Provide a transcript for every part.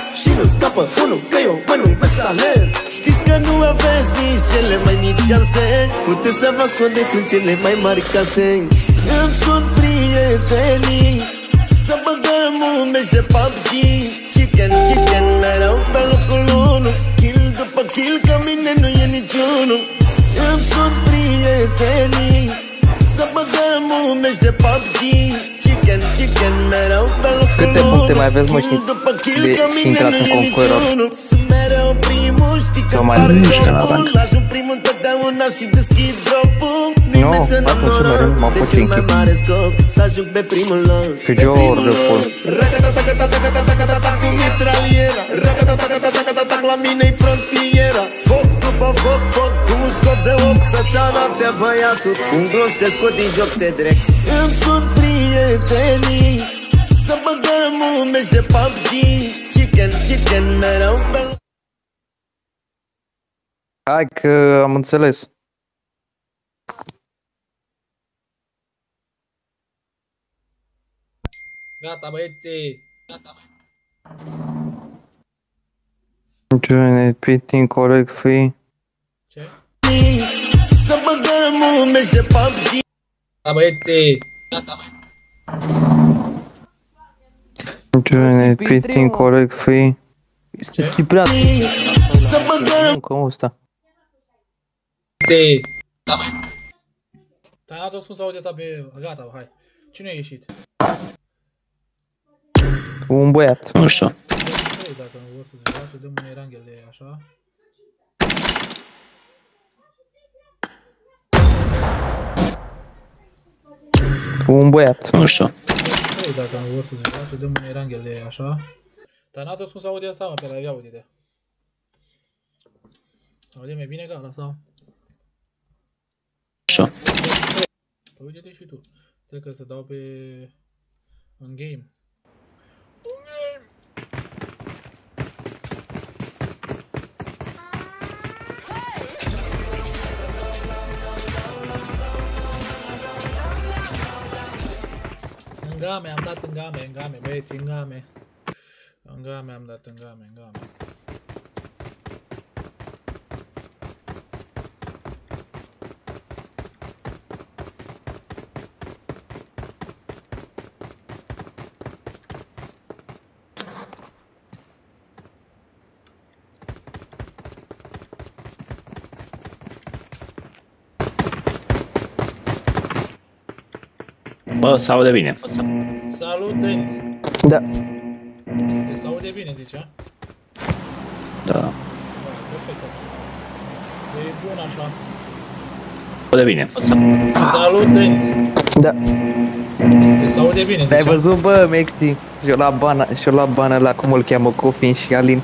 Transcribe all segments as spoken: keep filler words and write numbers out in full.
și nu scapă unul, că eu mă numesc talent. Știți că nu aveți nici cele mai mici șanse, puteți să vă ascundeți în cele mai mari case. Îmi sunt prietenii să băgăm un meci de P U B G. Chicken, chicken, mereu pe locul unu, kill după kill, că mine nu e niciunul. Îmi sunt prietenii să băgăm un meci de P U B G. Chicken, chicken, mereu pe locul unu. Câte puncte mai aveți, mă, și intrați în concuror? Sunt mereu primul, știi că sparg jocul. Ajung primul întotdeauna și deschid dropul. Nimeni să n-am noroc, de cel mai mare scop să ajung pe primul loc, pe primul loc. Racatatatatatatatatatata cu mitraliera, racatatatatatatatatat la mine-i frontiera. Foc după foc, foc cu un scop de opt, să-ți ia noaptea băiatul, un gros te scot din joc, te drec. Îmi sunt prietenii să băgăm un meci de P U B G. Chicken, chicken, mereu pe... Hai că am înțeles. Gata, băieții! Gata, Join pitting corect free. Ce? Să băgăm un meci de P U B G. Gata, băieții! Gata, Join pitting corect free. Este Ciprian. Să băgăm încă ăsta. băieții! Te-ai dat-o spus audio pe... Gata, hai. Cine a ieșit? Un băiat. Nu știu. Dacă nu vor să-ți joace, dăm un eranghel de așa. Un băiat. Nu știu. Dacă nu vor să-ți joace, dăm un eranghel de așa. Dar n-a tot spus audio asta, mă, pe la ia uite-te. Aude-mi bine gata, sau? Știu. Păi uite-te și tu. Trebuie să dau pe... în game. În game, am dat în game, în game, băieți, în game. În game am dat, în game, în game. Bă, s-aude bine. Salut, Denț! Da. Te s-aude bine, zici, a? Da. Da, perfect. E bun așa. S-aude bine. Salut, Denț! Da. Te s-aude bine, zici, Ai văzut, bă, Mexi? Și-o la bana, și-o la bana la cum îl cheamă, Cofin și Alin.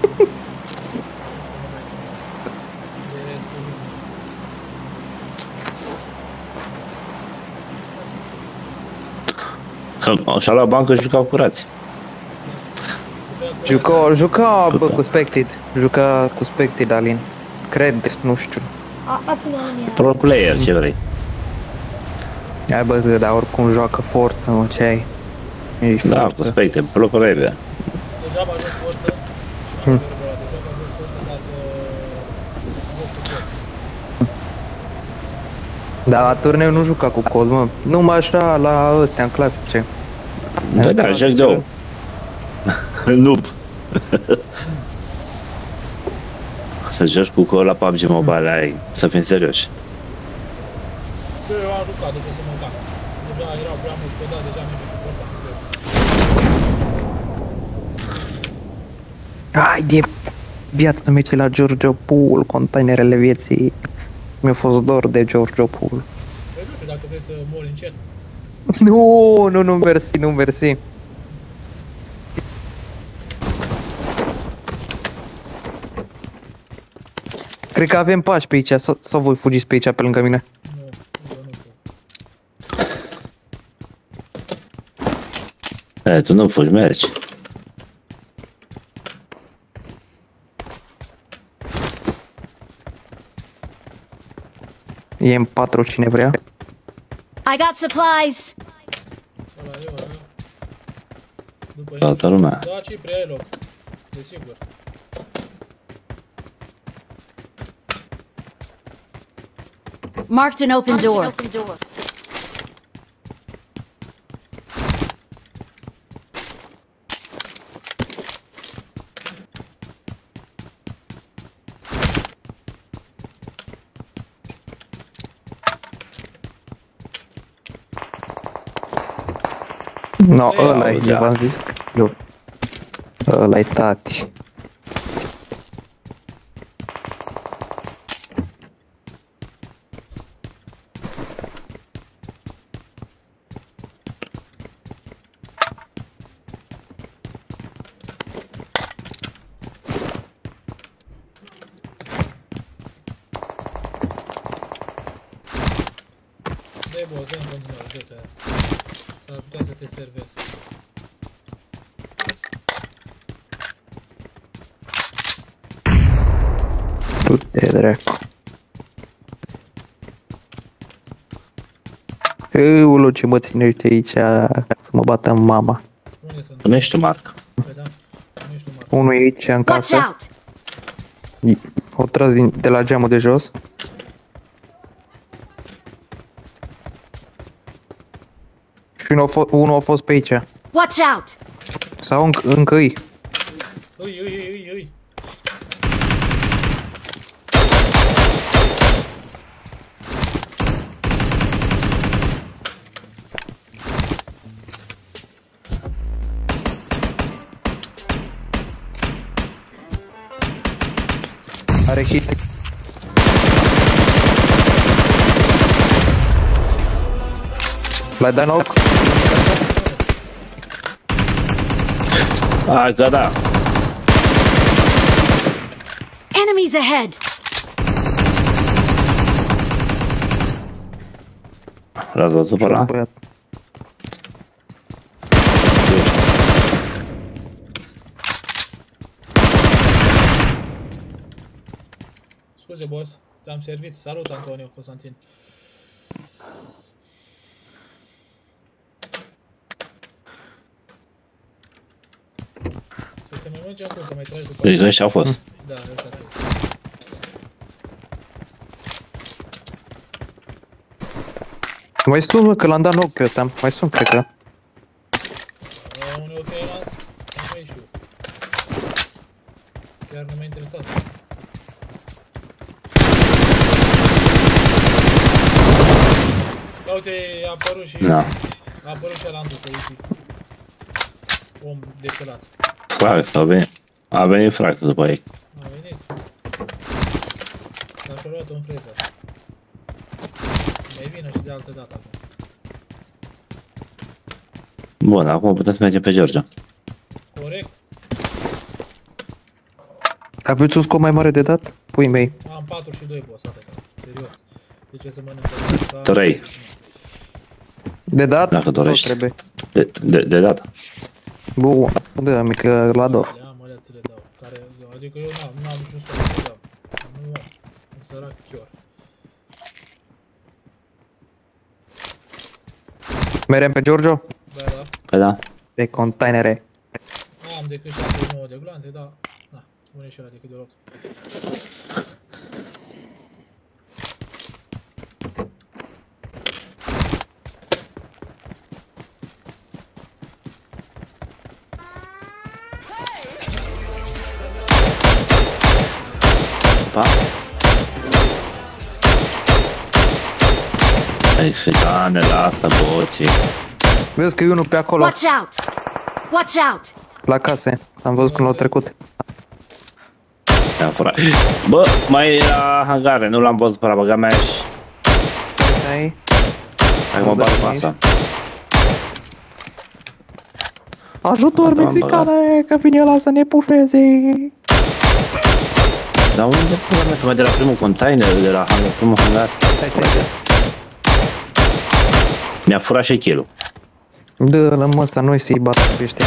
Așa la bancă jucau curați. Juca, juca, bă, cu Spected. Juca cu Spected, Alin. Cred, nu știu. Pro player, ce vrei. Hai, bă, dar oricum joacă forță, mă, ce ai? Ești Da, forță. cu Spectre, pro player. degeaba joc forță. Hmm. Degeaba joc forță dacă... Dar la turneu nu juca cu cod, mă. Numai așa la ăstea, în clasice. Da, da, joc două. Noob. Să joci cu cod la P U B G Mobile, ai, să fim serioși. Eu am jucat, de ce să mă cac. Deja erau prea mult codat, deja mi-e important. Hai de viața mea la Giorgio Pool, containerele vieții. Mi-a fost dor de Giorgio Pool. Păi nu știu dacă vrei să mori încet. Nu, nu, nu, mersi, nu, mersi. Cred că avem pași pe aici, sau, sau voi fugiți pe aici, pe lângă mine? Nu, eu nu pot. E, tu nu fugi, mergi. E în patru cine vrea. I got supplies. Ăla e, ăla e. După Toată lumea. Da, Cipri, ai loc. Desigur. Marked an open door. No, Ei, ăla e, auzea. v-am zis că eu. Ăla e tati. Dă-i boss, dă-i în continuare, dă-i pe aia. S-ar putea să te servesc. Du-te, dracu. Eulu, ce mă ținește aici să mă bată mama. Unde sunt? Nu ești tu, Marc. Păi da, nu ești tu, Marc. Unul e aici în Watch casă. out! O tras din, de la geamul de jos. Și unul a, fost, unul a fost pe aici. Watch out! Sau înc, încă îi. Ui, ui, ui, ui, ui. Are hit. L-ai dat knock? Hai că da. Enemies ahead! L-ați văzut pe ăla? Băiat. Scuze, boss. Te-am servit. Salut, Antonio Constantin. Să te mai mergem acum, să mai tragi după Deci ăștia au fost. Da, ăsta trebuie. Mai sun, mă, că l-am dat knock pe ăsta. Mai sun, cred că. Uneori te las, nu mai știu. Chiar nu m-a interesat. Da, uite, a apărut și... Da. A apărut și ăla pe aici. Om depelat. Frag, s-a venit. A venit frag după ei. A venit. S-a luat un freză. Mai vină și de altă dată acum. Bun, acum putem să mergem pe Georgia. Corect. Aveți un scop mai mare de dat? Pui mei. Am patruzeci și doi, boss, atâta. Serios. De ce să mănânc asta? Trei. De dat? Dacă Sau dorești. trebuie? De, de, de data. Bun. Da, mică la dor. Le am, alea ți le dau. Care, adică eu n-am, n-am niciun scop să le dau. Nu am. Un sărac chior. Merem pe Giorgio? Da, da. Păi da. Pe containere. Am decât șaptezeci și nouă de gloanțe, da. Da, pune și ăla decât de loc. Pa. Ei, fetane, lasă bocii. Vezi că e unul pe acolo, Watch out! Watch out! la case. Am văzut când l-au trecut. Te-am furat. Bă, mai e la hangare, nu l-am văzut pe la băga mea și... Stai. Hai mă bag pe asta. Ajutor, Am mexicane, că vine ăla să ne pușeze. Dar unde pula mea, că mai de la primul container, de la hangar, primul hangar? Stai, stai, stai. Mi-a furat și kill-ul. Dă-l mă ăsta, noi să-i batem pe ăștia.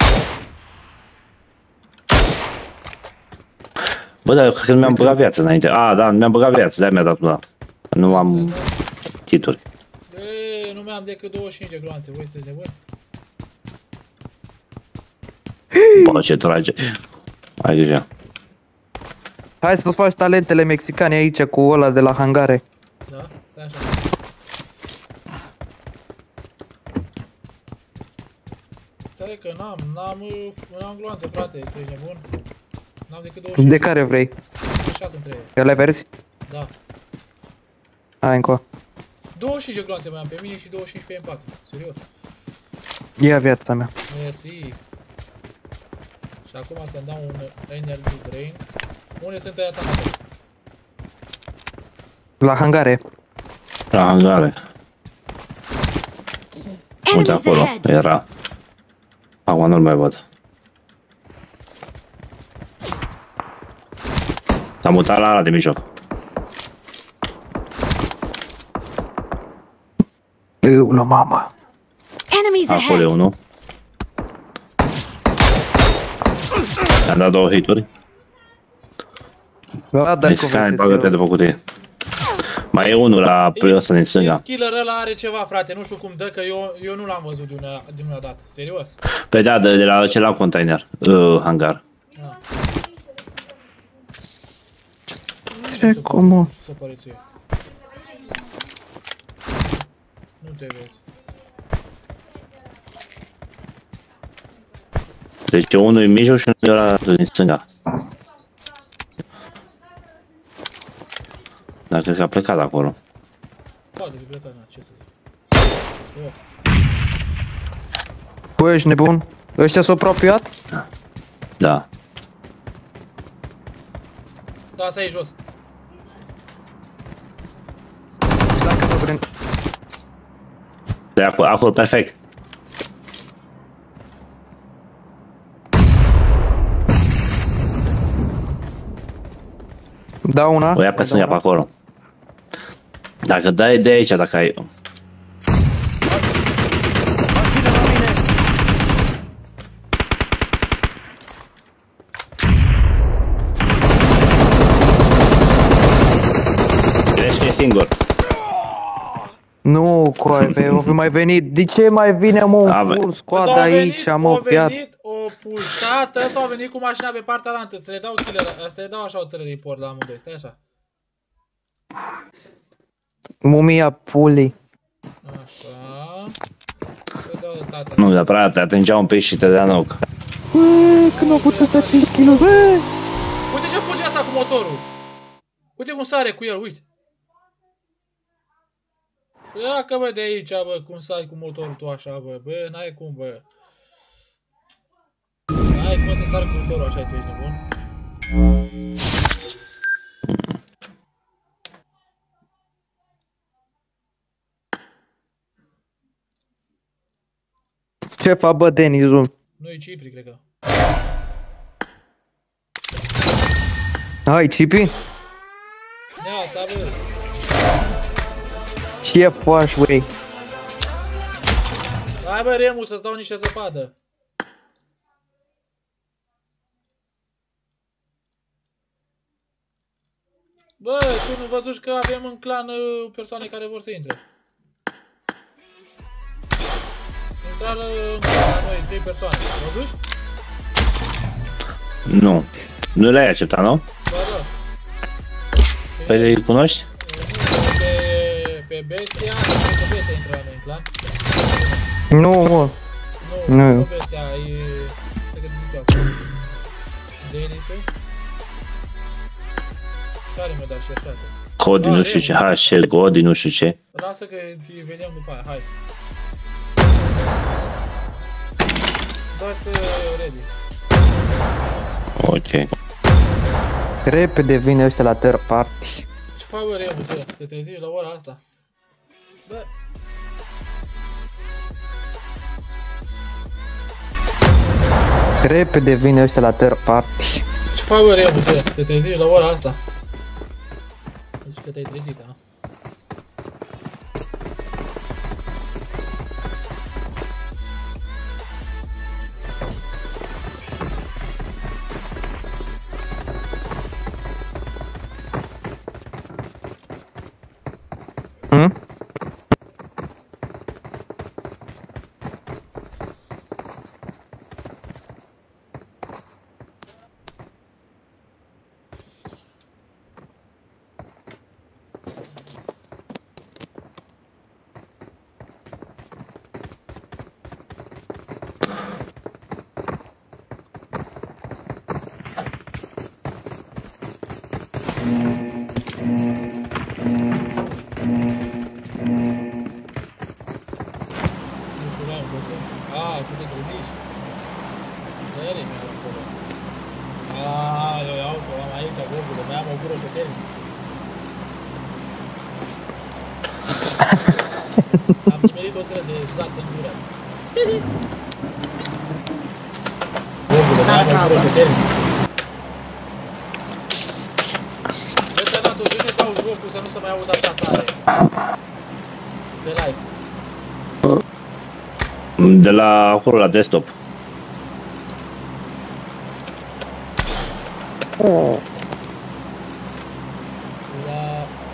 Bă, dar eu cred că nu mi-am băgat viață înainte. A, da, mi-am băgat viață, de-aia mi-a dat da. Nu am kituri. Eee, nu mi-am decât douăzeci și cinci de gloanțe, voi sunteți nebuni? Bă, ce trage. Ai grijă. Hai să faci talentele mexicane aici cu ăla de la hangare. Da? Stai așa. Stai că n-am, n-am, n-am gloanțe, frate, tu ești nebun? N-am decât douăzeci și cinci. De care vrei? douăzeci și șase între ele. Că le verzi? Da. Hai încă. douăzeci și cinci de gloanțe mai am pe mine și douăzeci și cinci pe M patru. Serios. Ia viața mea. Mersi. Și acum să-mi dau un energy drain. Unde sunt ăia atacate? La hangare. La hangare. Uite Enemies acolo. ahead! Era. Acum nu-l mai văd. S-a mutat la ala de mijloc. Eu, la mama. Enemies Acolo e ahead! unul. I-am dat două hituri. Da, dar Mexican, bagă-te de făcut ei. Mai e unul la pe ăsta din stânga. Skiller ăla are ceva, frate, nu știu cum dă, că eu, eu nu l-am văzut de una, de una dată. Serios? Pe da, de, de la celălalt container. Uh, hangar. Ah. Ce cum? Să pare ție. Nu te vezi. Deci unul în mijloc și unul la din stânga. Dar cred că a plecat acolo. Poate fi plecat, na, ce să zic. Eu. Bă, ești nebun? Ăștia s-au apropiat? Da. Da, să iei jos. Dacă nu vrem. De acolo, acolo, perfect. Da una. O ia pe stânga pe acolo. Dacă dai de aici, dacă ai... Crezi că e singur. Nu, coaie, o fi mai venit. De ce mai vine, mă, A, un bă. full squad Ăsta a aici, venit, mă, a fiat. venit, o pulsat, ăsta a venit cu mașina pe partea alaltă, să le dau killer, să le dau așa o țără report la amândoi, stai așa. Mumia pulii. Așa. Să dau de tata. Nu, dar prea te atingea un pic și te dea knock. Bă, când au putut ăsta cinci kilograme, bă! Uite ce fuge asta cu motorul. Uite cum sare cu el, uite. Ia că bă de aici, bă, cum sari cu motorul tu așa, bă, bă, n-ai cum, bă. N-ai cum să sari cu motorul așa, tu ești nebun. Ce fa, bă, Denizul? Nu-i Cipri, cred că. Hai, Cipi? Ia, ta, bă. Ce faci, băi? Hai, bă, Remu, să-ți dau niște zăpadă. Bă, tu nu văzuși că avem în clan uh, persoane care vor să intre. Intrară în clan la noi, trei persoane. Văzuși? Nu. Nu le-ai acceptat, nu? Ba da. Păi le cunoști? Pe, pe Bestia, cred că Bestia intră la noi în clan. Nu, mă. Nu, Nu. nu Bestia, e... Cred că din toată. Denisul. Care mi-a dat și frate? Codi, Ah, nu știu ce, H C, Codi, nu știu ce. Lasă că veneam după aia, hai. Dați ready. Ok. Repede vine ăștia la third party. Ce fac bă, Remu, bă? Te treziști la ora asta? Bă. Repede vine ăștia la third party. Ce fac bă, Remu, bă? Te treziști la ora asta? Deci că te-ai trezit, a? Hm? știu, l-am văzut. Ah, tu te trudiști. Serii mi-au acolo. Ah, eu iau că am aici, gogule, mai am o gură puternică. Am nimerit o țără de zață în gură. Gogule, mai am o gură puternică. Letenantul, bine dau jocul să nu se mai audă așa tare. De live. De la acolo, la desktop. Oh. La...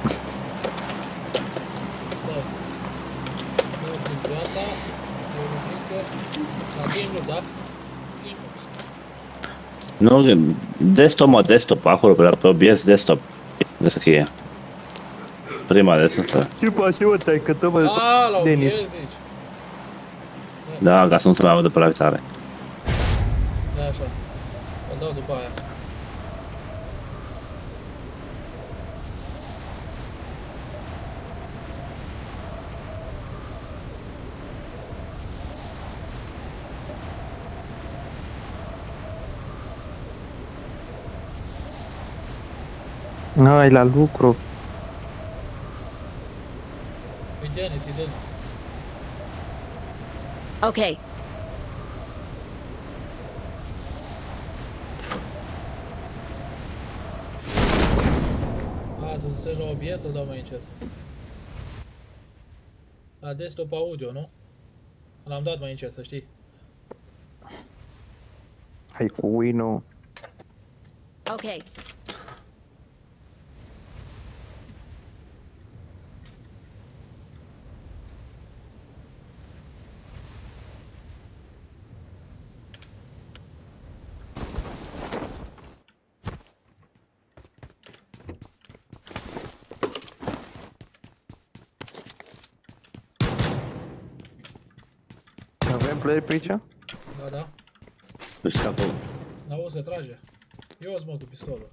Da. Nu sunt gata. E o rubriță. La game loop, da? Nu, desktop, mă, desktop, acolo, pe, pe O B S desktop. De să fie. Prima de asta. Ce faci, mă, taică tău, mă, Ah, la O B S, Denis? zici. Da, ca să nu se mai audă pe la tare. Da, așa. O dau după aia. N-ai la lucru. E Denis, e Denis. Okay. A, tu să la O B S sau dau mai încet? La desktop audio, nu? L-am dat mai încet, să știi. Hai cu Win-ul. Okay. Avem player pe aici? Da, da. Își scapă. N-auzi că trage. Eu o mă cu pistolul.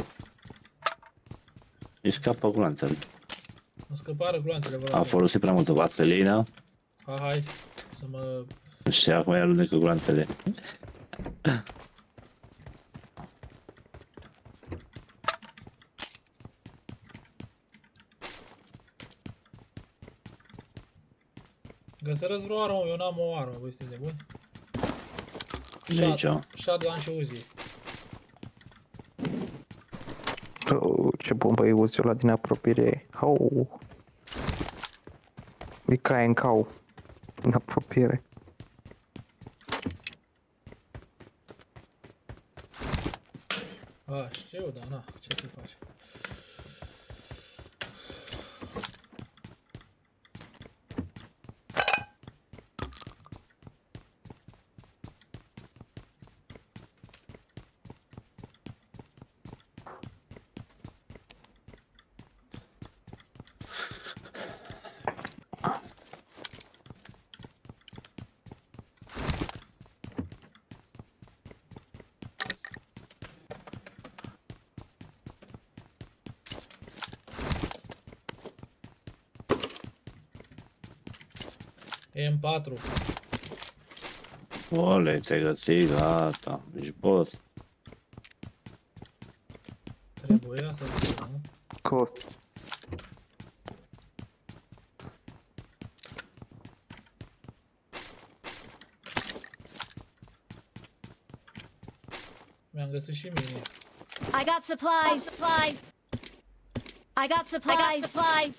Își scapă gloanțele. Îmi scăpară gloanțele, vă Am rog. folosit prea multă vaselină Ha, hai. Să mă... și acum i alunecă gloanțele. Găsărăți vreo armă, eu n-am o armă, voi sunteți de buni? De aici. Shotgun și Uzi. Oh, ce bombă e Uzi ăla din apropiere. Oh. E ca în cau. În apropiere. A, știu, dar na, ce să faci? M patru. Ole, ți-ai găsit, gata, ești boss. Trebuia să zic, nu? Cost. Mi-am găsit și mine. I got supplies. Supplies. I got supplies. I got supplies.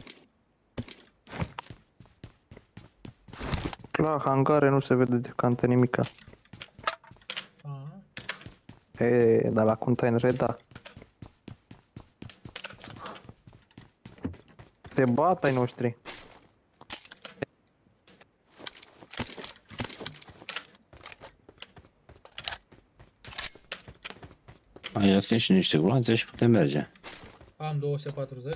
La hangare nu se vede deocamdată nimica. Aha. E, dar la containere da. Se bat ai noștri. Mai astea și niște gloanțe și putem merge. Am două sute patruzeci.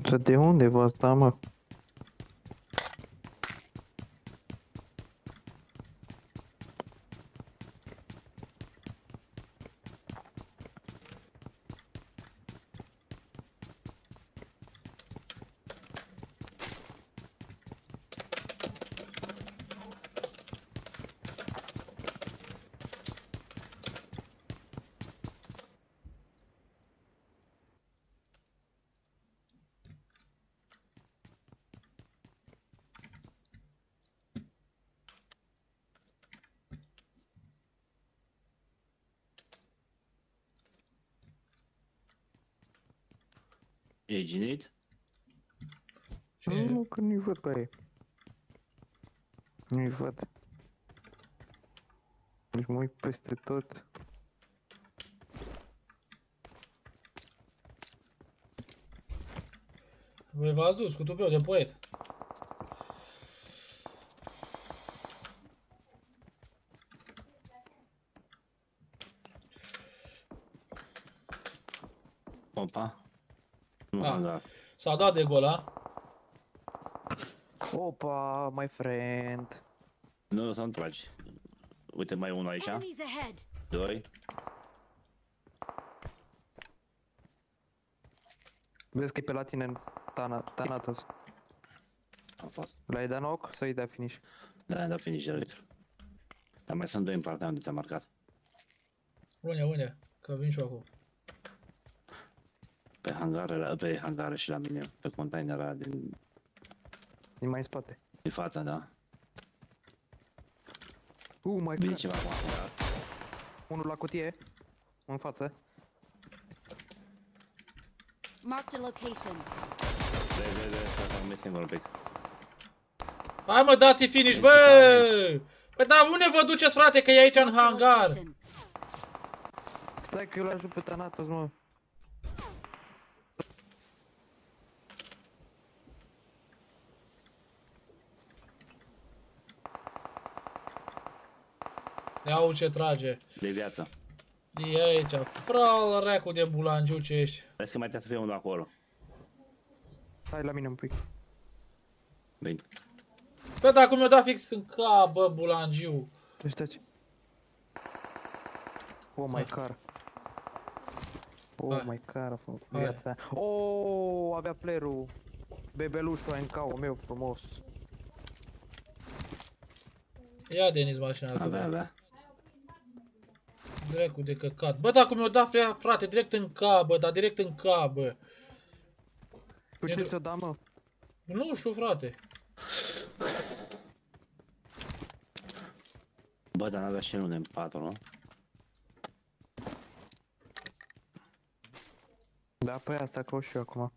De unde v-ați dat, mă? E ginit? Ce e? Nu, că nu-i văd care e. Nu-i văd. Deci mă uit peste tot. Voi v-ați dus cu tupeu de poet. Opa. Nu, Ah. da. S-a dat de gol, a? Opa, my friend. Nu, să nu tragi. Uite, mai e unul aici. Enemies ahead. Doi. Vezi că e pe la tine în Tana, Thanatos. Am fost. L-ai dat knock sau i dai finish? Da, am dat finish direct. Dar mai sunt doi în partea unde ți-am marcat. Unde, unde? Că vin și eu acum. Pe hangare, pe hangare și la mine. Pe containera din, E mai în spate. din față, da. Uh, mai Vine car. ceva cu hangar. Unul la cutie. În față. Marked a location. Vezi, vezi, vezi, să fac mai singur un pic. Hai mă, dați-i finish, bă! Păi da, unde vă duceți, frate, că e aici în Marked a hangar? location. Stai că eu l-ajut pe Thanatos, mă. Iau ce trage. De viață. E aici. Fral, reacu de bulangiu ce ești. Vezi că mai trebuie să fie unul acolo. Hai la mine un pic. Bine. Bă, dacă mi-o dat fix în cap, bă, bulangiu. Deci, deci. Oh my car. Oh Hai. my car, fă, Hai. viața. Oh, avea flare-ul. Bebelușul N K-ul meu frumos. Ia, Denis, mașina ta. Avea, avea. Dracu de căcat. Bă, dacă mi-o dat, frate, direct în cap, bă, dar direct în cap, bă. Cu E ce de- ți-o da, mă? Nu știu, frate. Bă, dar n-avea și el un M patru, nu? Da, pe asta caut și eu acum.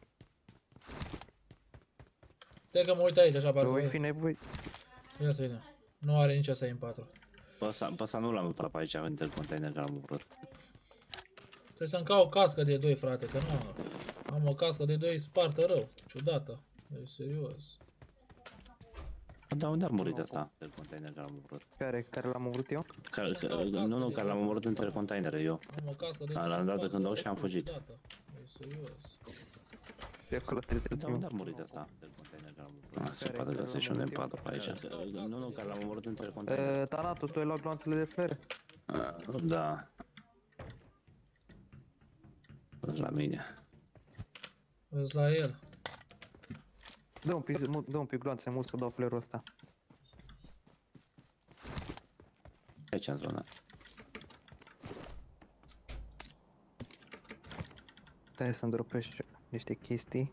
Stai că mă uit aici, așa, parcă. Voi fi nevoie. Ia să vedem. Nu are nici asta M patru. Pe ăsta, pe ăsta nu l-am luat pe aici, între container, că l-am omorât. Trebuie să-mi caut o cască de doi, frate, că nu am o cască de doi spartă rău. Ciudată. E serios. Dar unde am murit ăsta? Între container, că l-am omorât. Care, care l-am avut eu? Care, că, nu, nu, că l-am omorât între containere, eu. Am o cască de Da, doi l-am dat de spartă când au rău, și am fugit. ciudată. E serios. Și acolo trebuie să Dar unde fiu. am murit ăsta? Între container, că l-am omorât. Se poate găsi și un M patru pe aici. Că- Nu, nu, că l-am omorât între containere. Uh, Thanatos, tu ai luat gloanțele de flare? Da. La mine. Îți la el. Dă un pic, mu- dă un pic gloanțe mult să dau flare-ul ăsta. Aici în zona. Stai să-mi dropești niște chestii.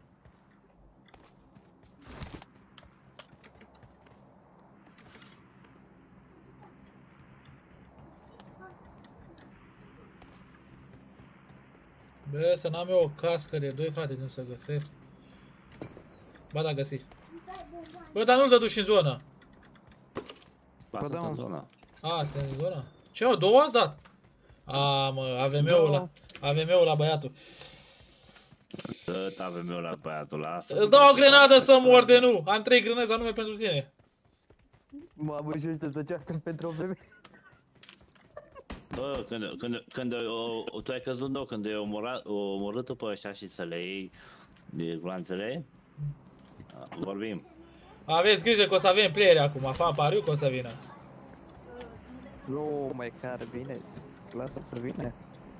Bă, să n-am eu o cască de doi, frate, nu să găsesc. Ba da, găsi. Bă, dar nu-l dă duci în zonă. Ba, Ba sunt da, în mă. zona. A, este în zonă. Ce, mă, două ați dat? A, mă, A V M-ul la, A V M-ul la băiatul. Tot avem eu la băiatul ăla. Îți dau o grenadă să mor de nu. Am trei grenade anume pentru tine. Mamă, și ăștia să ceartă pentru o vreme. Bă, când, când, când o, tu ai căzut nou, când e omorât, omorât pe ăștia și să le iei, De glanțele? Vorbim. Aveți grijă că o să avem playeri acum, fa pariu că o să vină. Nu mai care vine. Lasă să vină.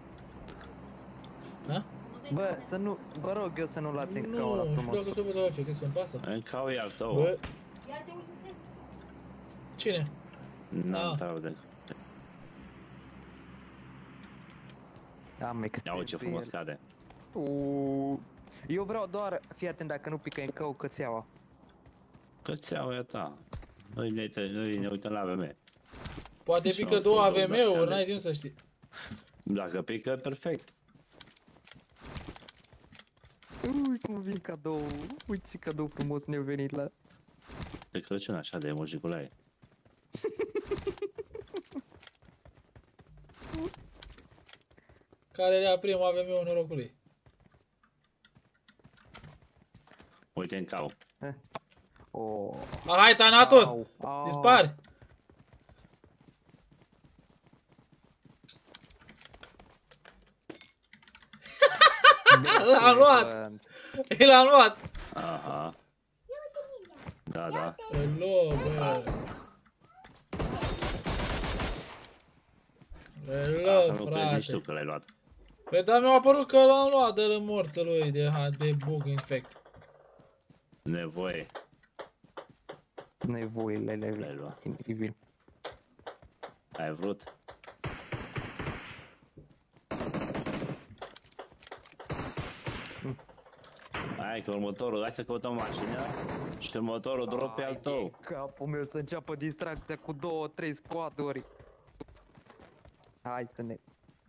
Da? Bă, să nu, vă rog eu să nu luați în caua la Nu, știu frumos. dacă trebuie să ce, că să-mi pasă. În cau e al tău. Bă. Cine? N-am Ah. tău de... Am extrem Iau ce pe frumos el. cade. Uuu. Eu vreau doar, fii atent dacă nu pică în cău cățeaua. Cățeaua e a ta. Noi ne, noi ne uităm la A V M. Poate Și pică nu două A spun V două, M-uri, dar n-ai timp să știi. Dacă pică, perfect. Ui, cum vin cadou. Uite ce cadou frumos ne-a venit la... De Crăciun așa de emojiculaie. Care era primul A V M-ul norocului. Uite în cau. Oh. Ah, hai, Thanatos! Au, au. Dispari! L-am luat! L-am luat! Aha. Da, da. Îl luă, bă! Îl Asta luă, nu crezi nici tu frate! că l-ai luat. Păi da, mi-a apărut că l-am luat de la morță lui de, de bug infect. Nevoie. Nevoile Le-ai le luat. incredibil. Ai vrut? Hai că următorul, hai să căutăm mașina și următorul drop e al tău. Capul meu să înceapă distracția cu două, trei squaduri. Hai să ne...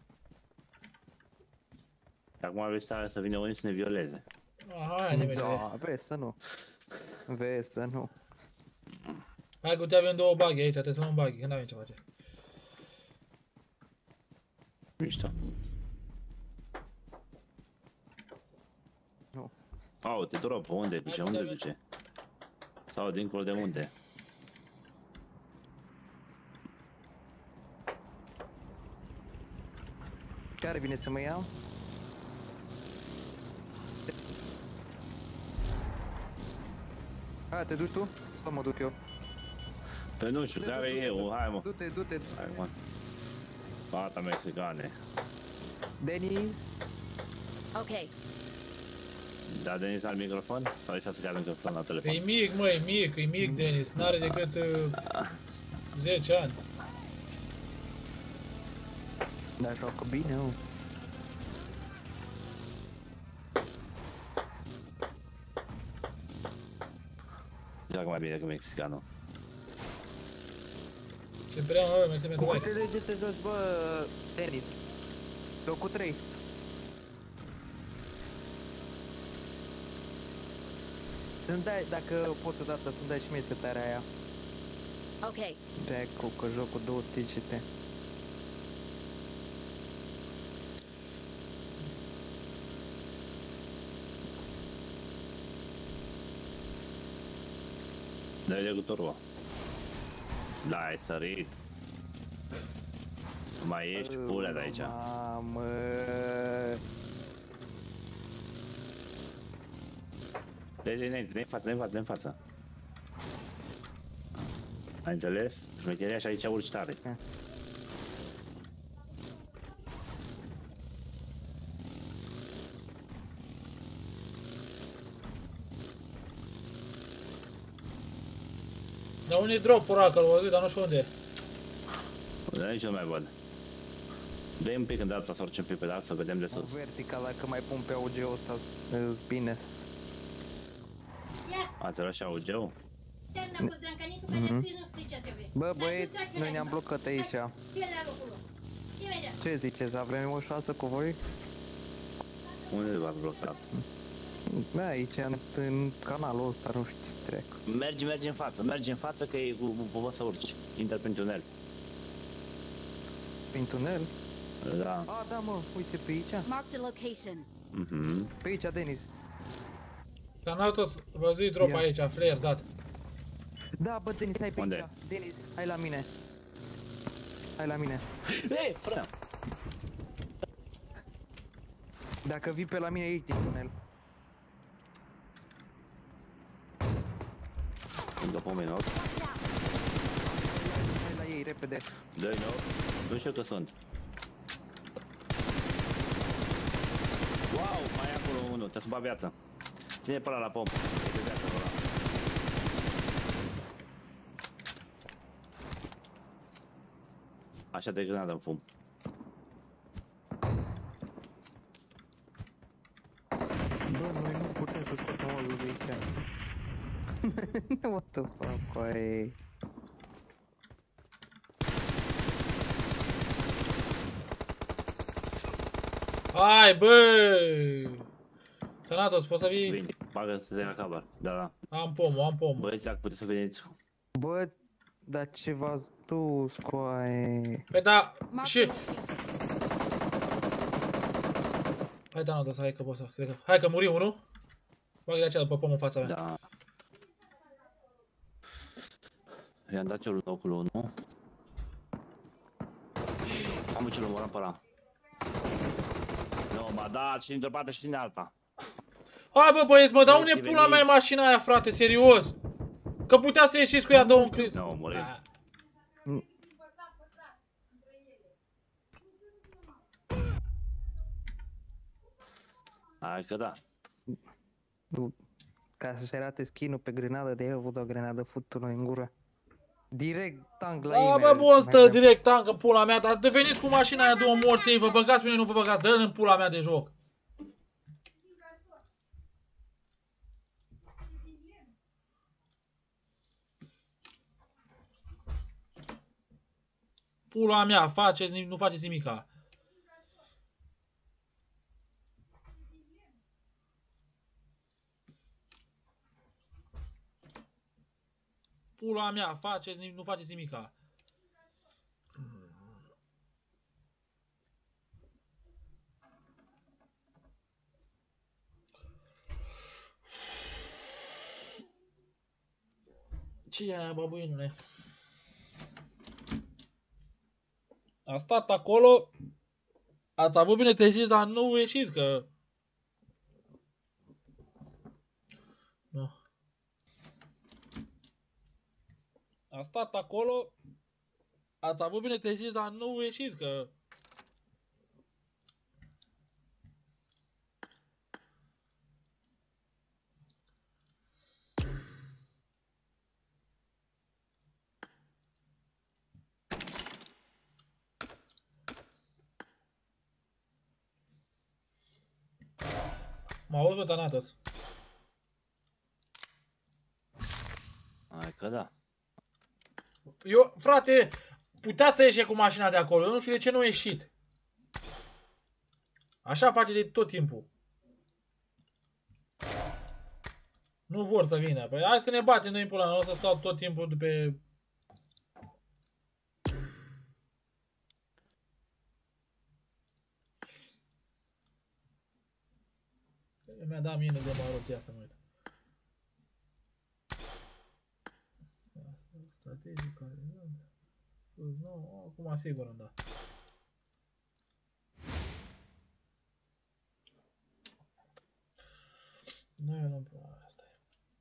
Acum aveți stare să vină unii să ne violeze. Ah, hai, nimeni de. Da, vezi să nu. Vezi să nu. Hai că uite avem două buggy aici, trebuie să luăm buggy, că n-avem ce face. Mișto. Nu. Au, te drop, unde duce, unde duce? Sau dincolo de unde? Care vine să mă iau? Hai, te duci tu? Sau mă duc eu? Pe nu știu, care e eu, hai mă. Du-te, du-te. Hai mă. Fata mexicane. Denis? Okay. Da, Denis are microfon? Sau e să se cadă microfon la telefon? E mic, mă, e mic, e mic, Denis, n-are decât uh, zece ani. Dar joacă bine, nu? Joacă mai bine decât mexicanul. Ce prea mă, mersi pentru Cu like. câte lege te joci, bă, Denis? Locul trei. Să-mi dai, dacă poți odată să-mi dai și mie setarea aia. Okay. Dracu, că joc cu două digite. Dă-i de cu turbo. Da, ai sărit. Mai ești pulea de aici. Mamă. Dă-i de înainte, dă-i în față, dă-i în față, dă-i în față. Ai înțeles? Șmecheria și aici urci tare. Dar unde e drop-ul ăla, că-l văzut, dar nu știu unde e. De aici nu mai văd. Dă-i un pic în dreapta să urci un pic pe dreapta să vedem de sus. Vertical, dacă mai pun pe A U G-ul ăsta, îți bine. A, te și audio? Bă, băieți, noi ne-am blocat aici. Ce ziceți, avem o șansă cu voi? Unde v-ați blocat? Bă, aici, în, în canalul ăsta, nu știu ce trec. Mergi, mergi în față, mergi în față că e cu poți să urci. Intră prin tunel. Prin tunel? Da. A, da, mă, uite pe aici. Marked a location. Mhm. Pe aici, Denis. Thanatos, văzui drop Ia. aici, flare dat. Da, bă, Denis, hai pe Unde? aici. Denis, hai la mine. Hai la mine. Ei, frână! Dacă vii pe la mine, aici din tunel. După mine, ok? Hai la ei, repede. Doi, nu? Nu știu că sunt. Wow, mai e acolo unul, te-a săpat viața. Ține pe ăla la pompă, e de viață pe ăla. Așa de grenadă în fum. Bă, noi nu putem să scoatem ozul de aici. What the fuck, oare? Hai, bă! Thanatos, poți să vii? Vine, bagă să te ia cover. Da, da. Am pomul, am pomul. Băieți, dacă puteți să veniți. Bă, dar ce v-ați dus, coaie? Păi da, Mark și... the location. Hai, Thanatos, hai că poți să... Cred că... Hai că murim, nu? Bagă de aceea după pomul în fața mea. Da. I-am dat eu locul unu. Am ce-l omoram pe ăla. Nu, m-a dat și într-o parte și din alta. Hai, bă, băieți, mă, dar unde Veniți, pula mea e veniți. mașina aia, frate, serios? Că putea să ieșiți cu ea, dă un cris. Nu, murim. Ah. Hai că da. Nu, ca să se arate skin-ul pe grenadă, de aia au avut o grenadă futu-noi în gură. Direct tank la Da, ei. bă, bun, stă direct tank în pula mea, dar deveniți cu mașina aia două morți, ei vă băgați pe noi, nu vă băgați, dă-l în pula mea de joc. Pula mea, faceți, nu faceți nimica. Pula mea, faceți, nu faceți nimica. Ce e aia, babuinule? A stat acolo, ați avut bine te zis, dar nu ieșiți, că... Nu. A stat acolo, ați avut bine te zis, dar nu ieșiți, că... Mă auzi, bă, Thanatos? Hai că da. Eu, frate, puteați să ieși cu mașina de acolo, eu nu știu de ce nu a ieșit. Așa face de tot timpul. Nu vor să vină. Păi hai să ne batem noi în pula mea, o să stau tot timpul pe... Mi-a dat mine de marot, ia să mă uit. Strategic, care... Nu, acum sigur îmi da. Nu, eu nu-mi pula mea, asta e.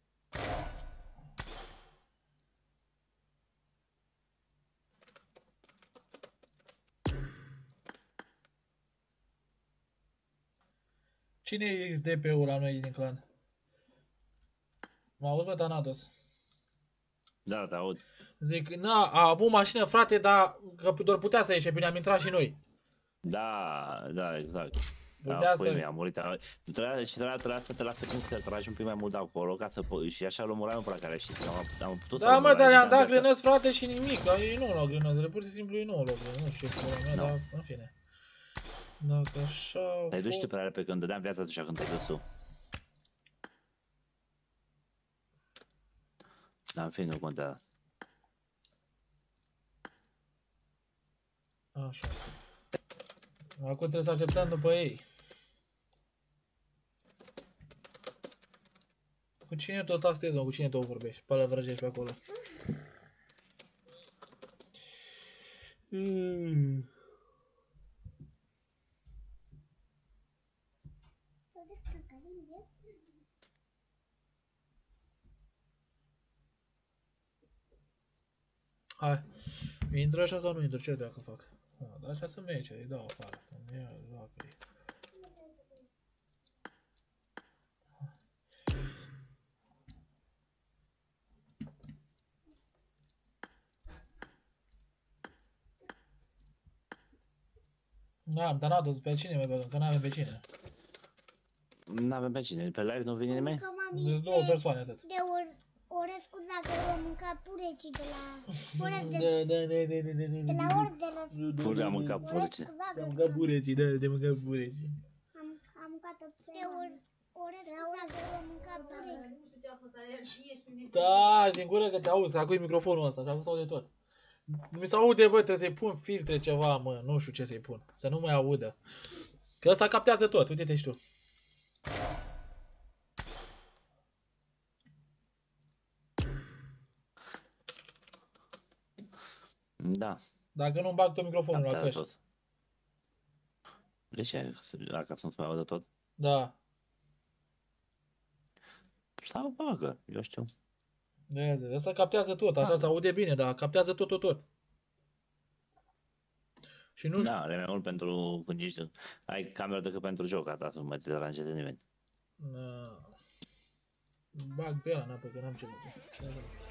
Cine e X D P-ul la noi din clan? Mă auzi, bă, Thanatos? Da, te aud. Zic, na, a avut mașină, frate, dar că doar putea să ieși, bine, am intrat și noi. Da, da, exact. Putea Da, să... păi mi-a murit. Tu trebuia, și trebuia, trebuia să te lasă timp să tragi un pic mai mult de acolo, ca să po- și așa l-omorai pe la care și am, am putut Da, să mă, dar le-am dat grenăți. grenăți, frate, și nimic, dar ei nu luau grenăzile, pur și simplu ei nu luau grenăzile, nu știu ce pula mea, No. dar, în fine. Dacă așa... Te-ai dus și tu prea repede când dădeam viața atunci când te-ai dus tu. Dar în fine, nu contează. Așa. Acum trebuie să așteptăm după ei. Cu cine tot astăzi, mă? Cu cine tot vorbești? Pe ăla vrăjești pe acolo. Mm. Hai. Intră așa sau nu intră? Ce dacă fac? Da, dar așa să merge, îi dau afară. Nu ia, joacă ei. Da, dar n-a dus pe cine mai băgăm, că n-avem pe cine. N-avem pe cine, pe live nu vine nimeni? Deci două persoane atât. De or Orescu dacă l-a mâncat purecii de la... Orez de, Da, da, da, da, da, da, de la ori de la... Pure am mâncat Orescu purice. dacă... Te-am mâncat burecii, da, te-am mâncat burecii. Am, am mâncat-o de ori... Orescu dacă l-a mâncat purecii. Da, din gură că te auzi, acum e microfonul ăsta, așa se aude tot. Mi se aude, bă, trebuie să-i pun filtre ceva, mă, nu știu ce să-i pun, să nu mai audă. Că ăsta captează tot, uite-te și tu. Da. Dacă nu-mi bag tot microfonul la Captează căști. tot. De ce? Dacă să nu se mai audă tot? Da. Sau bagă, eu știu. Vezi, ăsta captează tot, așa Da. se aude bine, dar captează tot, tot, tot. Și nu știu. Da, are mai mult pentru când ești, ai cameră decât pentru joc, asta să nu mai te deranjeze nimeni. Da. Bag pe ăla înapoi, că n-am ce băga.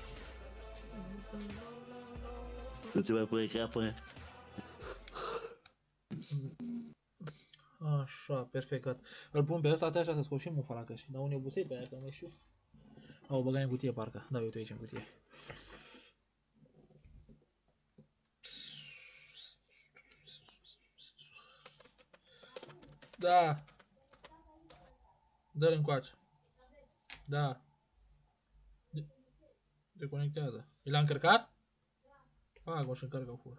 Nu te mai pune capă. Așa, perfect, gata. Îl pun pe ăsta, așa să scot și mufa la căști. Dar unde obosei pe aia, că nu știu. Au, băgai în cutie, parcă. Da, uite aici în cutie. Da. Dă-l încoace. Da. De deconectează. I l-a încărcat? Fac, o și încarcă full.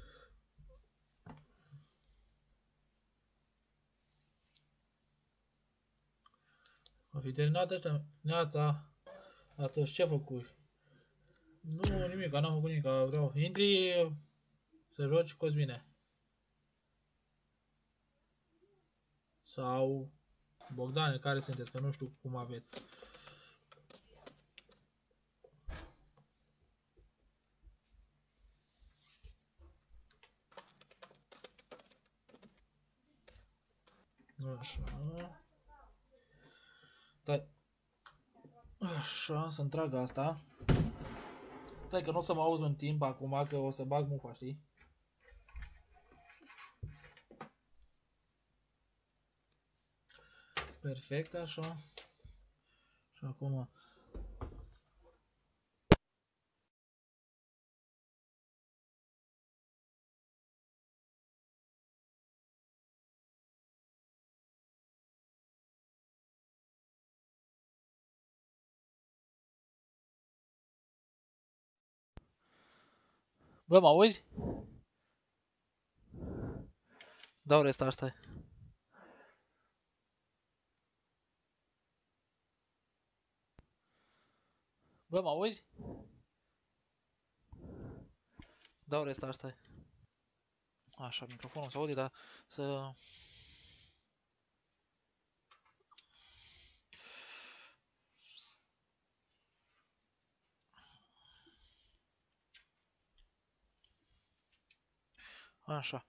A fi terminat ăștia? Neața. Atunci ce făcui? Nu, nimic, n-am făcut nimic, vreau. Intri să joci Cosmine. Sau Bogdane, care sunteți? Că nu știu cum aveți. Așa. Stai. Așa, să-mi trag asta. Stai că nu o să mă auzi un timp acum, că o să bag mufa, știi? Perfect, așa. Și acum... Bă, mă auzi? Dau restart, stai. Bă, mă auzi? Dau restart, stai. Așa, microfonul se aude, dar să... Așa.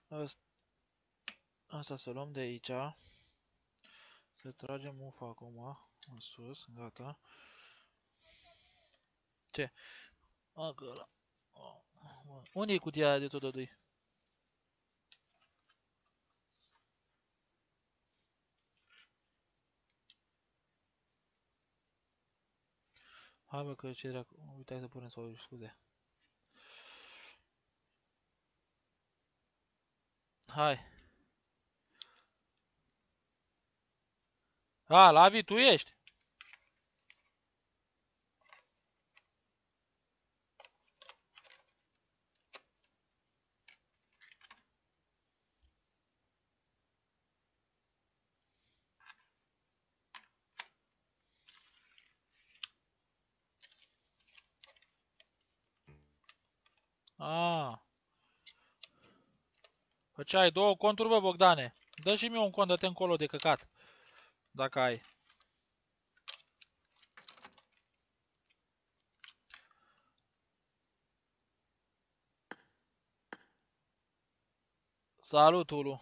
Asta să luăm de aici. Să tragem mufa acum. În sus, gata. Ce? Acolo. Unde e cutia aia de tot doi? Hai bă, că ce dracu... Uitai să punem sau scuze. Hai. A, Lavi, tu ești? A. Păi ce ai, două conturi, bă, Bogdane? Dă și mie un cont, dă-te încolo de căcat. Dacă ai. Salut, Ulu.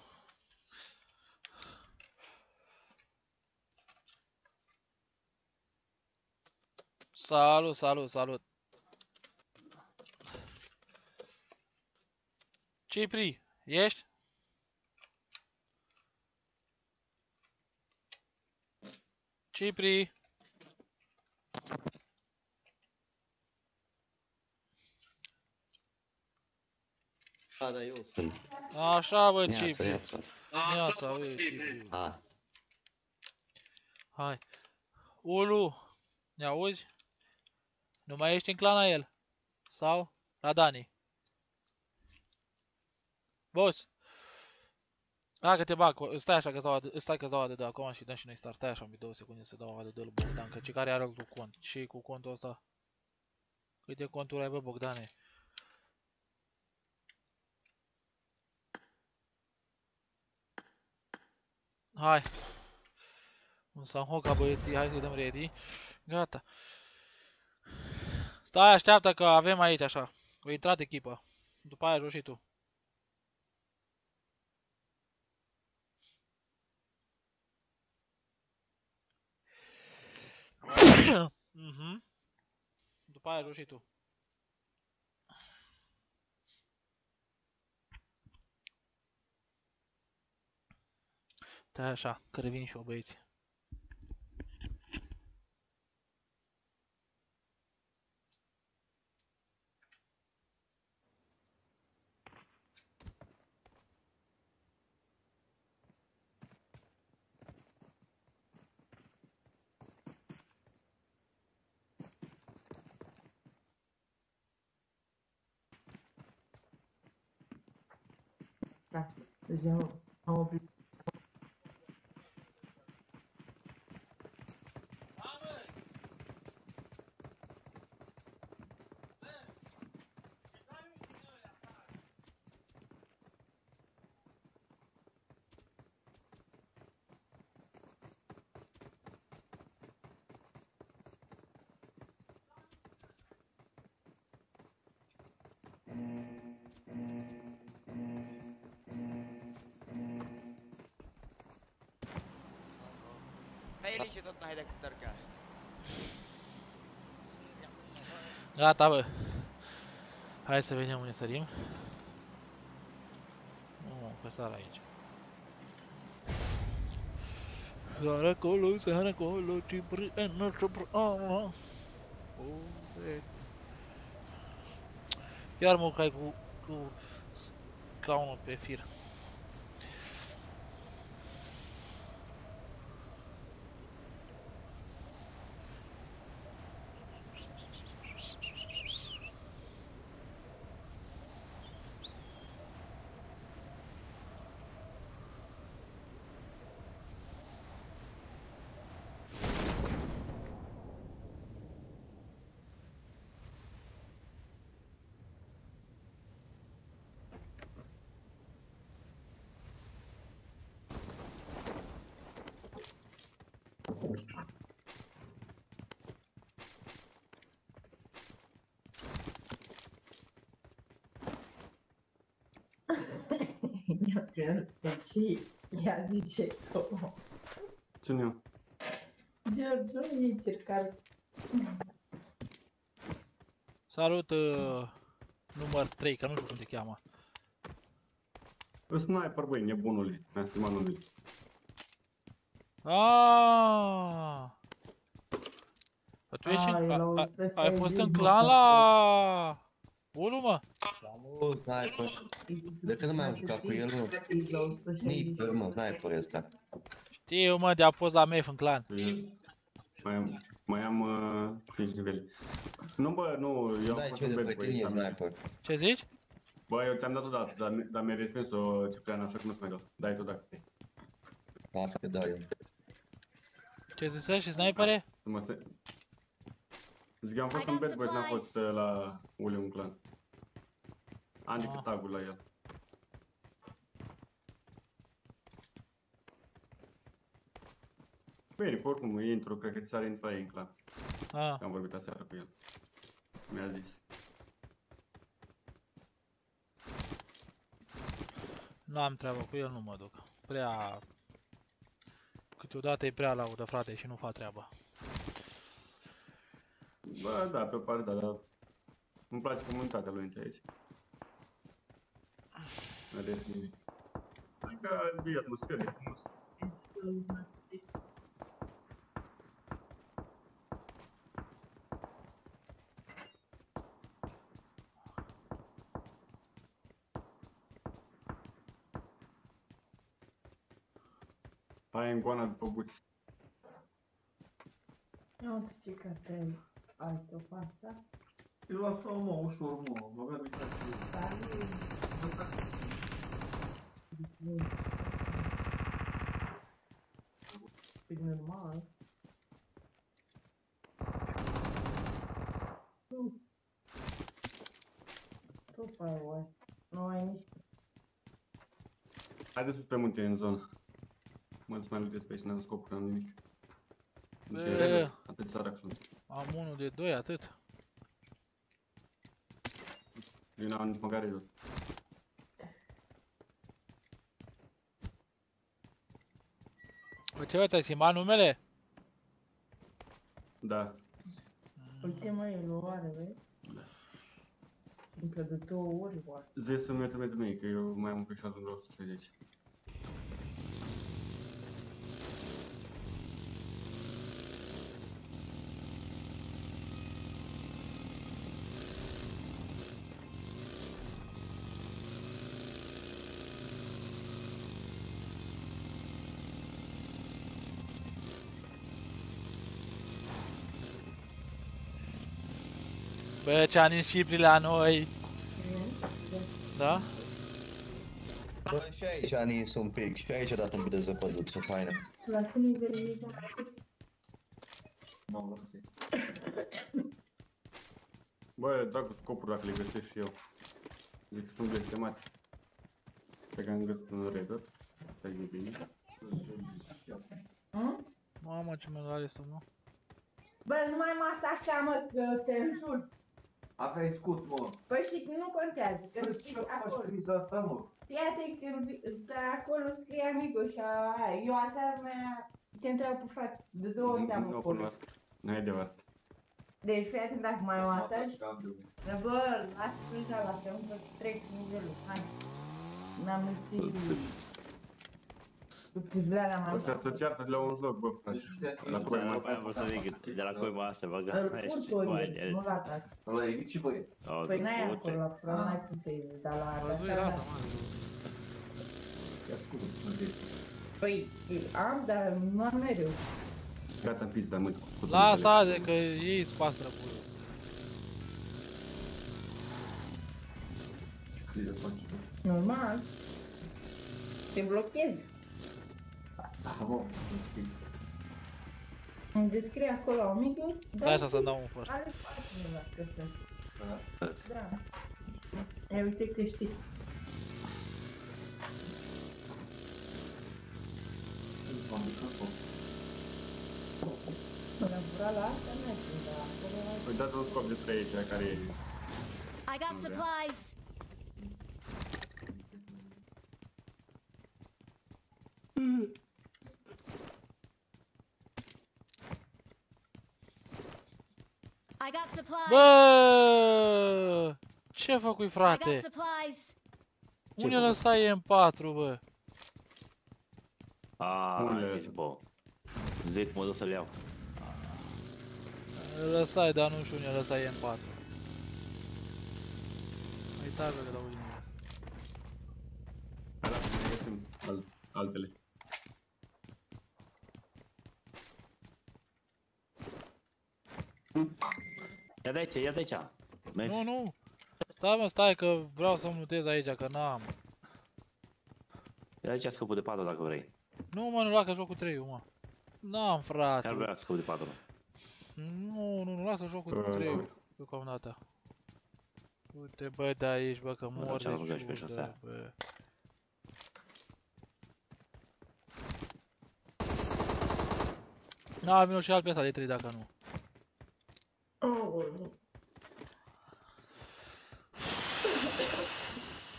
Salut, salut, salut. Cipri, ești? Cipri. Da, da, eu sunt. Așa, bă, Neața, Cipri. neața. Neața, bă, Cipri. Hai. Hai. Ulu, ne auzi? Nu mai ești în clan la el? Sau? La Dani? Boss. Hai că te bag, stai așa că dau, stai că dau A D D acum și dăm și noi start. Stai așa, mi două secunde să dau A D D lui Bogdan, că ce care are altul cont. Și cu contul ăsta? Câte conturi ai, bă, Bogdane? Hai. Un Sanhoca, băieții, hai să-i dăm ready. Gata. Stai, așteaptă că avem aici așa. O intrat echipă. După aia joci și tu. Mhm. După aia joci și tu. Stai așa, că revin și eu, băieți. Da, deci am, am oprit. Eli și tot n-ai decât tărca. Gata, bă. Hai să vedem unde sărim. Nu, că sar aici. Sar acolo, sar acolo, Cipri, nu Cipri, ah. Iar mă cai cu, cu scaunul pe fir. Deci, ea zice că... Ce nu? Giorgio e încercat. Salut, uh, număr trei, că nu știu cum te cheamă. Sniper, băi, nebunule. Mi-a filmat numele. Aaaa! Păi tu ești în... Ai, a- la a- ăsta ai s-a fost în iubit, clan mă, la... Ulu, mă? Salut, sniper. De când nu mai am jucat cu el, nu? Sniper, mă, sniper ăsta. Știu, mă, de-a fost la Mef în clan. Mai am, mai am uh, cinci nivele. Nu, bă, nu, eu am fost în bed, băi, sniper. Ce zici? Bă, eu ți-am dat odată, dar, dar mi-ai respins-o, Ciprian, așa că nu-ți mai dau. Dai tu dacă vrei. Asta te dau eu. Ce zicești, și snipere? Să mă se... Zic, eu am fost în bed, băi, n-am fost uh, la Ule un clan. Am decât Ah. tagul la el. Bine, pe oricum intru, cred că ți are intra în clan. Ah. Am vorbit aseară cu el. Mi-a zis. Nu am treabă cu el, nu mă duc. Prea... Câteodată e prea laudă, frate, și nu fac treaba. Bă, da, pe o parte, da, dar îmi place comunitatea lui între aici. Vedeți nimic. Adică e atmosferă, e frumos. Hai în goana după buci. Ia uite ce cartel ai tu pe asta. Eu lasă-o, mă, ușor, mă, mă avea uitat și eu. E normal. Tu. Tu fai oai. Nu ai nici... Haideți sus pe munte în zonă. Mă duc mai lutesc pe aici, n-am scopuri, n-am nimic. Nici Bă. e redă, atât sărac sunt. Am unul de doi, atât. Eu n-am nici măcar redă. Bă, ce, bă, ți-ai schimbat numele? Da. Uite mă, el o are, vezi? Da. Încă de două ori oare. Zi să-mi uite pentru mine, că eu mai am un peșat în o sută treizeci. Bă, ce-a nins Cipri la noi. Da? Bă, și aici a nins un pic, și aici a dat un pic de zăpăduță faină. La tine verifică. Bă, dragul scopuri dacă le găsesc și eu. Zic că sunt blestemate. Pe care am găsit un Reddit. Stai bine. Mamă, ce mă sunt, nu? Bă, nu mai mă așa, mă, că te înjur. Aveai scut, mă. Păi și nu contează, că scrie acolo. scris asta, mă? Fii atent că acolo scrie amigo și aia. Eu aseară mea te întreb pe frate, de două ori te-am Nu o acolo. cunosc. N-ai adevărat. Deci fii atent dacă mai mă ataci. Bă, lasă frânja la fel, că trec nivelul, hai. N-am înțeles. Ăștia se ceartă de la un joc, bă, frate. La Da, coima mai am să zic, de la coima asta, bă, Îl gata, furt și mai ori, de... nu la atac. Ăla e mici, băi. Păi n-ai acolo, la fră, n-ai cum să iei, dar la atac. Văzui rata, mă. Păi, am, dar nu am mereu. Gata, în pizda, mă. Lasă aze, că ei îți pasă răpură. Normal. Te blochezi. Îmi descrie acolo amigos. Stai așa să-mi dau un first. Are patru la căsă. Da. E, uite că știi. Până fura la asta n-ai cum, dar acolo... Păi dați un scop de trei aici, care e... I got supplies. I got supplies. Bă! Ce făcui, I got frate? supplies. Unde lăsai M patru, bă? Aaaa, ești, bă. Zic, mă duc să-l iau. Îl lăsai, dar nu știu unde lăsai M patru. Uitați-vă că dau linie. Hai, lasă, ne găsim al- altele. Ia de aici, ia de aici. Mergi. Nu, nu. Stai, mă, stai, că vreau să-mi notez aici, că n-am. Ia aici scopul de patru dacă vrei. Nu, mă, nu lua că joc cu trei, mă. N-am, frate. Chiar vrea scopul de patru. Nu, nu, nu, lasă jocul cu trei deocamdată. Uite, bă, de aici, bă, că mor ce-ar de băga și pe ciudă, șosea. bă. Na, vină și alt pe ăsta de trei dacă nu.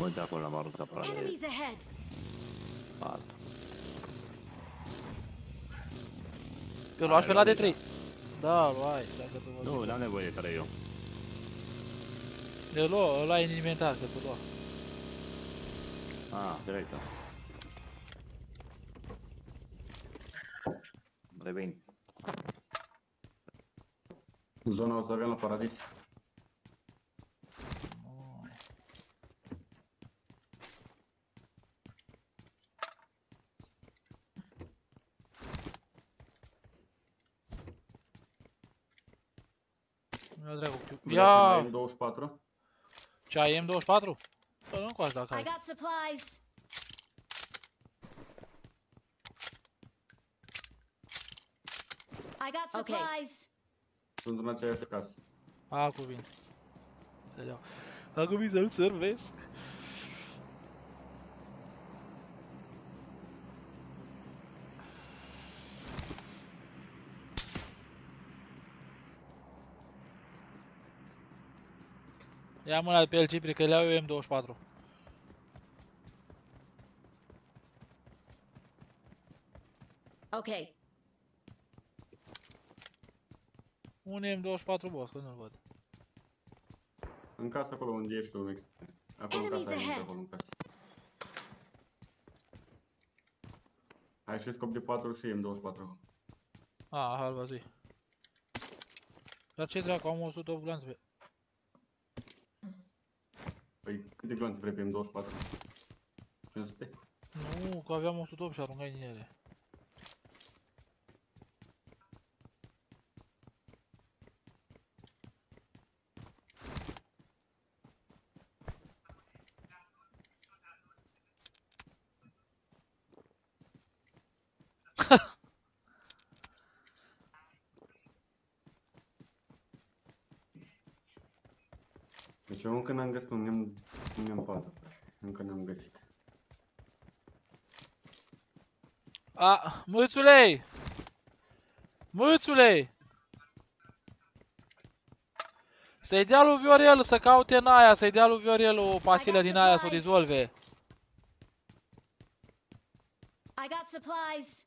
Uite acolo la maruta pe Enemies ahead. alt. Te luași pe la D trei. Da, luai, dacă tu vă Nu, n-am nevoie de trei eu. De lua, ăla e în inventar, că te lua. Ah, direct. Revin. Zona o să avem la paradis. Ia dracu, ia! M douăzeci și patru. Ce ai M douăzeci și patru? Bă, nu încoace dacă I ai. got supplies. I got supplies. Sunt în aceeași casă. Acum vin. Să iau. Acum vin să-l servesc. Ia mâna pe el, Cipri, că le iau eu M douăzeci și patru. Okay. Un M douăzeci și patru, boss, că nu-l văd. În casă acolo unde ești tu, Mix. Acolo în Enemies casă, ai, ahead. acolo în casă. Ai și scop de patru și M douăzeci și patru. A, aha, îl văzui. Dar ce dracu, am o sută opt glanțe pe... Păi câte glanțe vrei pe M douăzeci și patru? cinci sute? Nu, că aveam o sută opt și aruncai din ele. Deci eu încă n-am găsit un nem, un nem patru. Încă n-am găsit. A, mâțulei! Mâțulei! Să-i dea lui Viorel să caute în aia, să-i dea lui Viorel o pastilă din aia să o dizolve. I got supplies.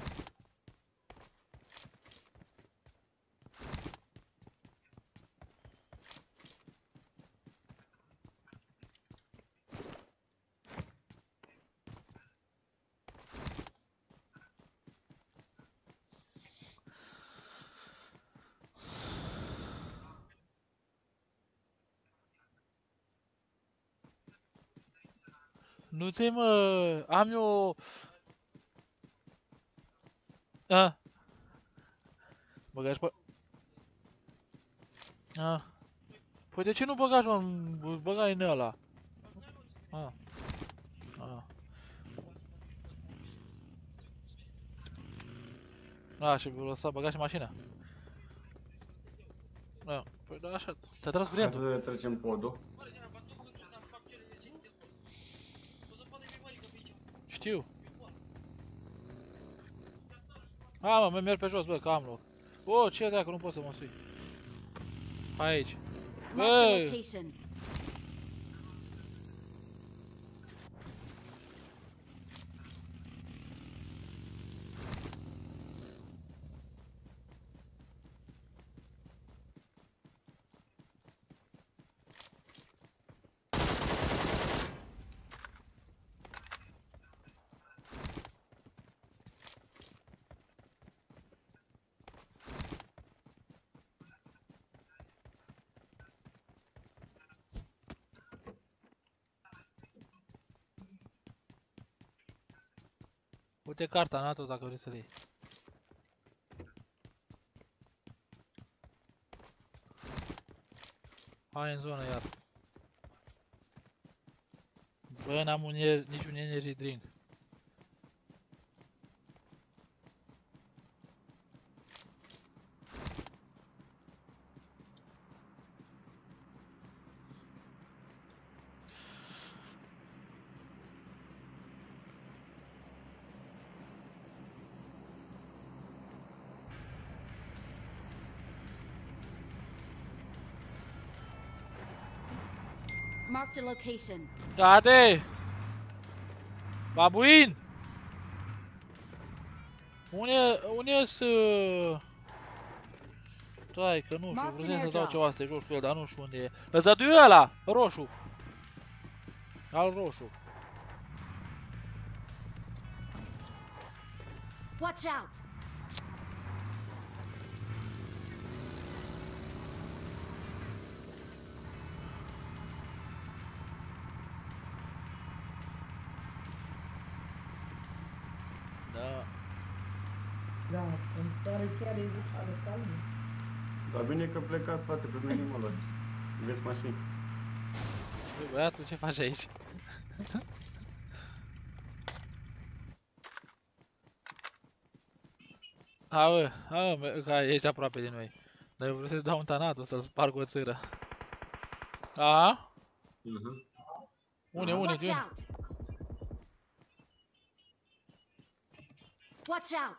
Nu ți mă, am eu... A. Băgași pe... A. Păi de ce nu băgași, mă, băgai în ăla? A. A. A, și lăsa, băgași în mașină. A, păi da, așa, te-a tras curentul. Hai să trecem podul. Știu. A, mă, mă merg pe jos, bă, că am loc. O, ce dacă nu pot să mă sui. Hai aici. Marked a Bă! location. Uite carta NATO dacă vrei să le iei. Hai în zonă iar. Bă, n-am un niciun energy drink. Marked a location. Gade! Babuin! Unde, unde să... Stai, că nu știu, vreau să dau ceva să te joci cu el, dar nu știu unde e. Zăduiu ăla, roșu. Al roșu. Watch out! Da. Da, îmi pare chiar e ale calme. Dar bine că plecați, frate, pe mine mă luați. Vezi mașini. Băi, băiatul, ce faci aici? Ha, bă, ha, bă, că ești aproape de noi. Dar eu vreau să-ți dau un tanat, o să-l sparg o țără. A? Mhm. Une, une, Watch une. out! Watch out!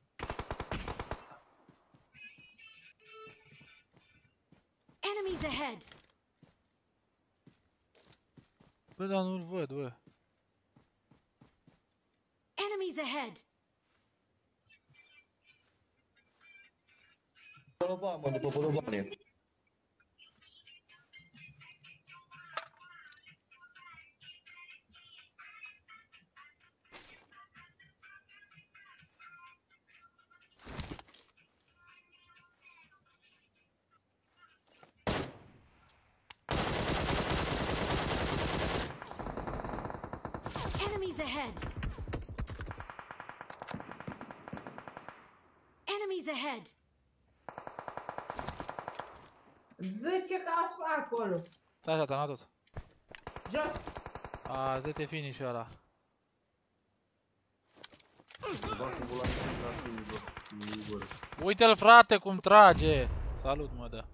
Enemies ahead! Bă, dar nu-l văd, bă. Enemies ahead! Bolovan, mă, după bolovane. Enemies ahead! Enemies ahead! Zice că aș fa acolo. Stai așa, tanatos. Jos. A, zi-te finish-ul ăla. Uite-l, frate, cum trage! Salut, mă, da.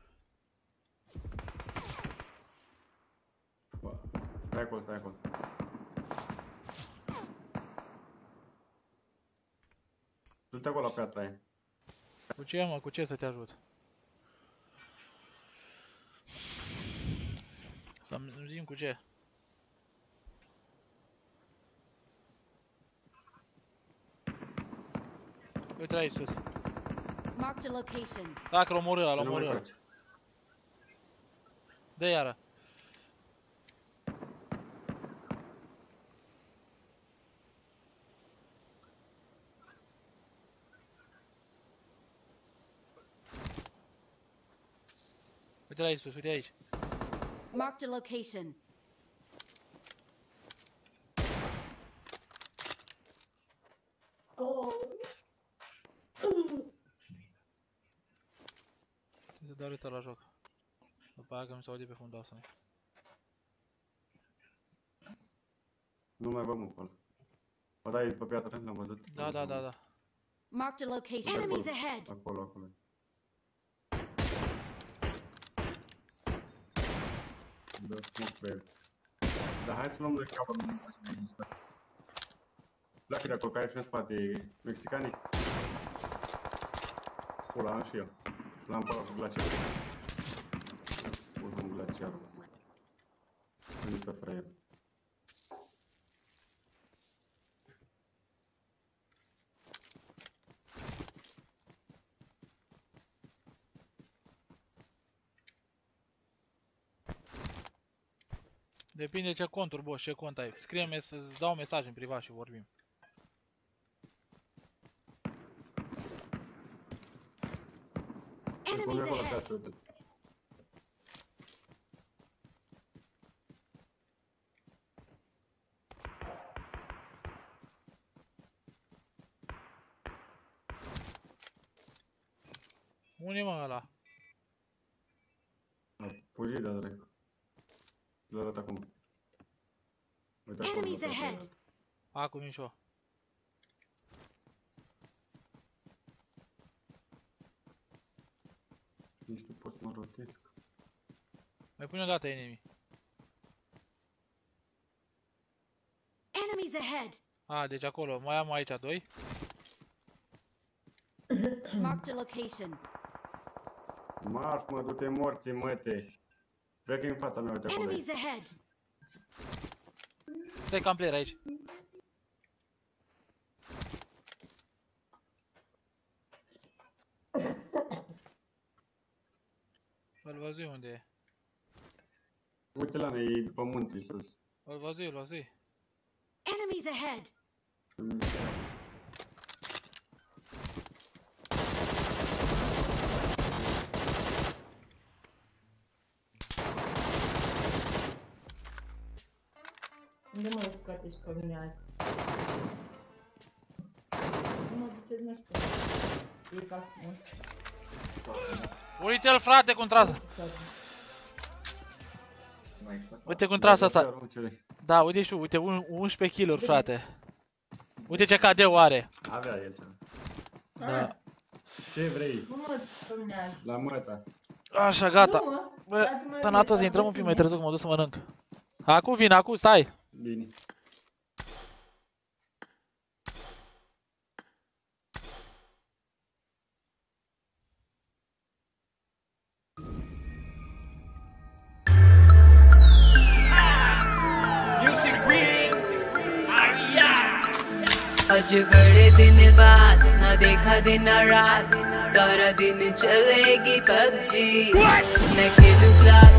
Stai acolo, stai acolo. Du-te acolo la piatra aia. Cu ce, mă? Cu ce să te ajut? Să-mi zim cu ce? Uite aici sus. Marked a location. Dacă l omorâ ăla, l Nu mai omorâ ăla. trage. Dă iară. Uite-l aici sus, uite aici. Marked a location. Trebuie să dau rețea la joc. După aia că mi se aude pe fundal să-mi. Nu mai văd acolo. Bă, dai pe piatră, n-am văzut. Da, da, da, da. Marked a location. Enemies ahead! Acolo, acolo. Da, smoke pe el. Dar hai să luăm de capă, nu mai să ne dispar. Pleacă de acolo, care și în spate, mexicanii. Pula, am și eu. L-am părat cu glaciarul. Pus un glaciarul. Veni pe fraier. Depinde ce conturi, boss, ce cont ai. Scrie-mi, să-ți dau un mesaj în privat și vorbim. Enemies ahead! Unde e, mă, ăla? A fugit de-a dracu. L-a dat acum. Uite acolo. Enemies ahead! Acum mișo. Nici nu pot să mă rotesc. Mai pune o dată enemy. Enemies ahead! A, deci acolo. Mai am aici doi. Marked a location. Marș, mă, du-te morții, măte. Vezi că în fața mea, uite acolo. Enemies ahead. Stai cam player aici. Îl văzui unde e. Uite la noi, e după munte sus. Îl văzui, îl văzui. Enemies ahead. Unde mă scoateți pe mine azi? Nu mă duceți, nu știu. E ca frumos. Uite-l, frate, cum trasă. Uite cum trasă asta. Da, uite și tu, uite, unsprezece kill-uri, frate. Uite ce cadeu are. Avea el. Da. Ce vrei? Nu mă duceți pe mine azi. La măta. Așa, gata. Bă, tănată, intrăm un pic mai târziu, că mă duc să mănânc. Acum vin, acum, stai. Bine. आज बड़े दिन बाद ना देखा दिन रात सारा दिन चलेगी पबजी मैं खेलूं क्लास